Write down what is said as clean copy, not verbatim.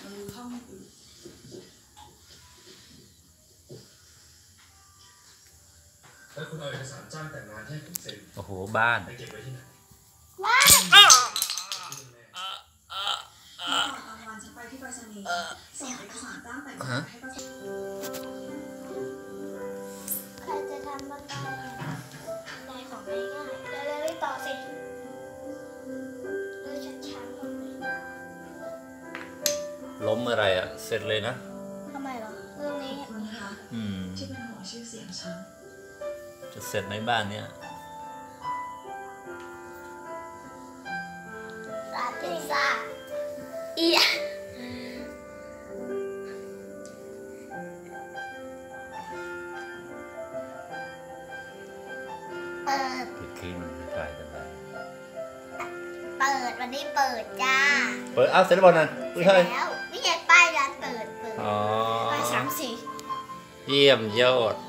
มันมีห้องอื่นแล้วคุณเอาเอกสารจ้างแต่งงานให้ผมเซ็นโอ้โหบ้านไปเก็บไว้ที่ไหนเมื่อตอนวันฉันไปที่ไปรษณีย์ส่งเอกสารจ้างแต่งงานให้ป้าใครจะทำบ้างได้ของง่ายๆเร็วๆต่อสิช้าๆหมดเลยล้มอะไรอ่ะเสร็จเลยนะทำไมเหรอเรื่องนี้ที่เป็นห่วงชื่อเสียงฉันจะเสร็จในบ้านเนี้ยร้านพิซซ่าอีเปิดขึ้นไปกันไปเปิดวันนี้เปิดจ้าเปิดอ้าวเสร็จแล้วบอลนะเสร็จแล้วนี่ไงป้ายร้านเปิดอ๋อป้าย3-4 เยี่ยมยอด